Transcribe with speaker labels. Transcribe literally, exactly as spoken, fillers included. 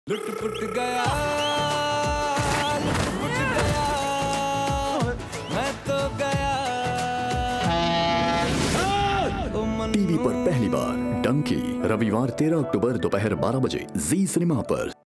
Speaker 1: लुट पुट गया, लुट पुट गया, मैं तो गया।
Speaker 2: टीवी पर पहली बार डंकी, रविवार तेरह अक्टूबर दोपहर बारह बजे जी सिनेमा पर।